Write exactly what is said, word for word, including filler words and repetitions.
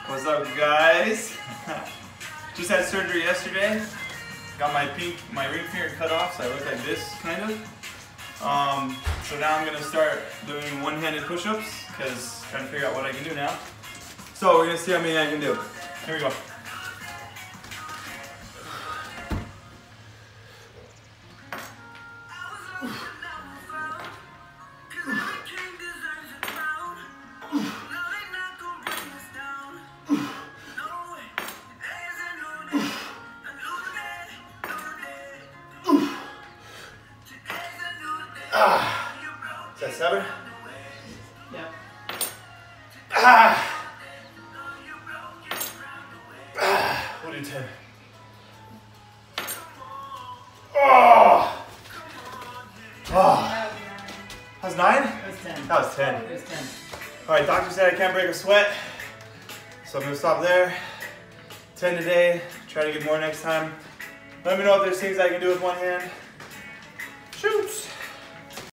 What's up, guys? Just had surgery yesterday. Got my pink, my ring finger cut off, so I look like this, kind of. Um, so now I'm gonna start doing one-handed push-ups, because I'm trying to figure out what I can do now. So we're gonna see how many I can do. Here we go. Ah, is that seven? Yeah. Ah, ah, we'll do ten. Oh, oh. That was nine? That was ten. That was ten. It was ten. All right, doctor said I can't break a sweat, so I'm gonna stop there. ten today. Try to get more next time. Let me know if there's things I can do with one hand. Shoots.